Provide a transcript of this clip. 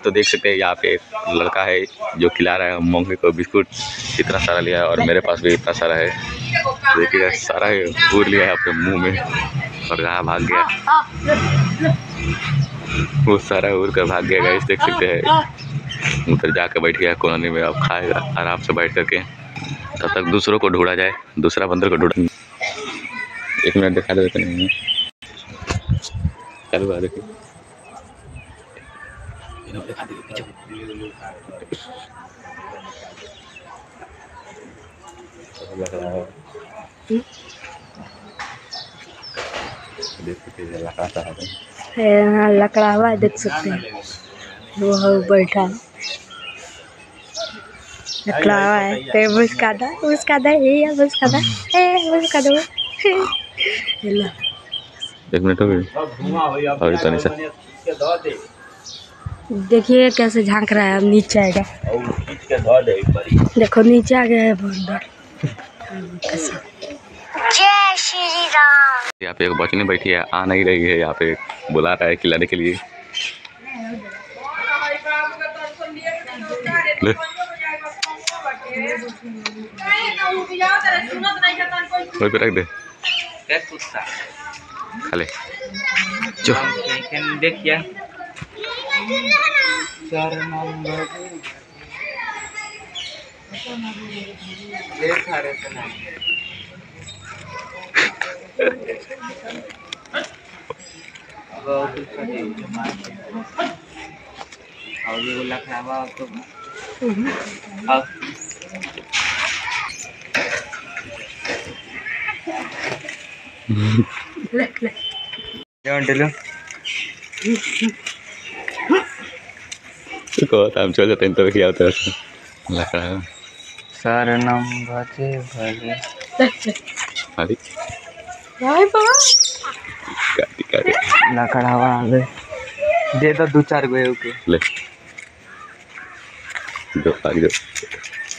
तो देख सकते हैं यहाँ पे एक लड़का है जो खिला रहा है मोंगे को बिस्कुट। इतना सारा लिया है और मेरे पास भी इतना सारा है। देखिएगा सारा घूर लिया है अपने मुंह में और कहाँ भाग गया। वो सारा उड़ कर भाग गया गाइस, देख सकते हैं। उधर जाकर बैठ गया कॉलोनी में, अब खाएगा आराम से बैठ करके। तब तक दूसरों को ढूंढा जाए, दूसरा बंदर को ढूंढा। 1 मिनट दिखा देते नहीं है। चलो देखिए दिखा दे पीछे। लकड़ा हुआ देख सकते हैं, वो बैठा लकड़ा हुआ है। उसका दा ये उसका दा उसका दो। 1 मिनट हो गई और इतना सा देखिए कैसे झांक रहा है। अब नीचे आएगा, देखो नीचे आ गया है बंदर। जय श्री राम। यहाँ पे एक बचनी बैठी है, आ नहीं रही है। यहाँ पे बुला रहा है खिलाने के लिए। पे रख दे खाले जो देखिए हम चल जाते हैं तो क्या होता है लकड़ा शरणम भजे भजे अरे लकड़ावा आगे दे दो 2-4 गो के ले जो आगे जो